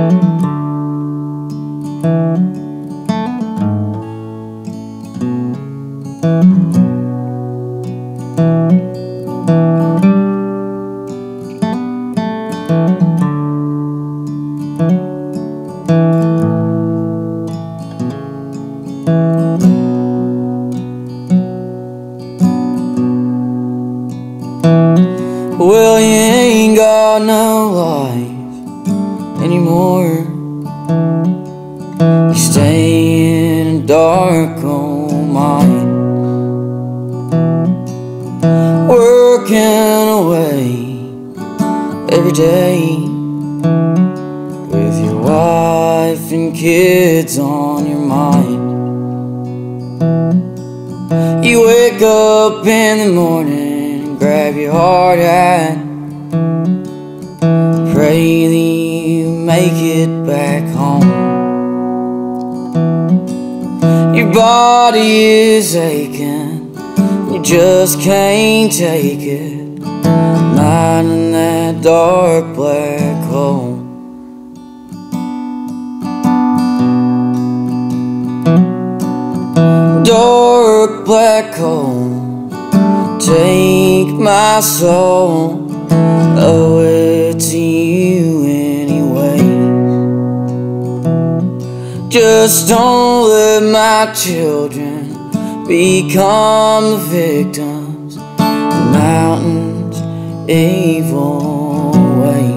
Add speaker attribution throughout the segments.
Speaker 1: Well, you ain't got no life anymore. You stay in a dark old mine, working away every day with your wife and kids on your mind. You wake up in the morning, grab your hard hat, pray that you make it back home. Your body is aching, you just can't take it, lying in that dark black hole. Dark black hole, take my soul, owe it to you anyway. Just don't let my children become the victims of mountains' evil ways.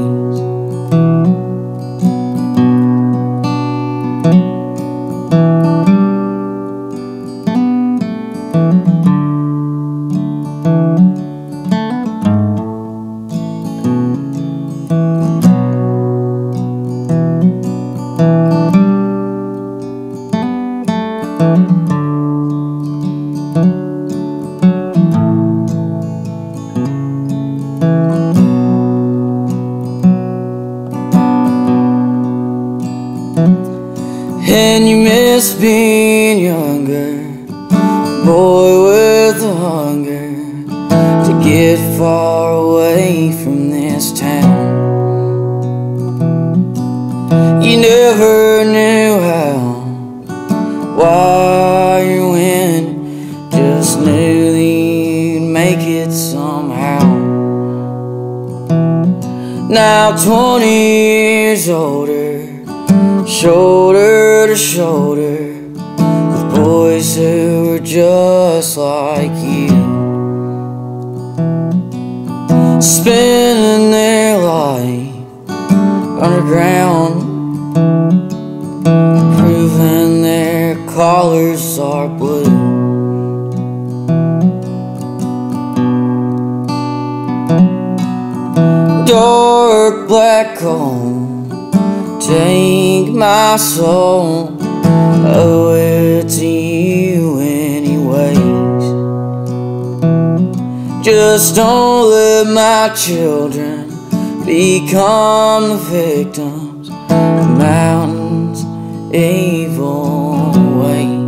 Speaker 1: And you miss being younger, boy with the hunger to get far away from this town. You never knew how, why or when, just knew that you'd make it somehow. Now 20 years older, shoulder to shoulder with boys who were just like you, spending their life underground, proving their collars are blue. Dark black hole, take my soul, owe it to you anyways. Just don't let my children become the victims of mountains' evil ways.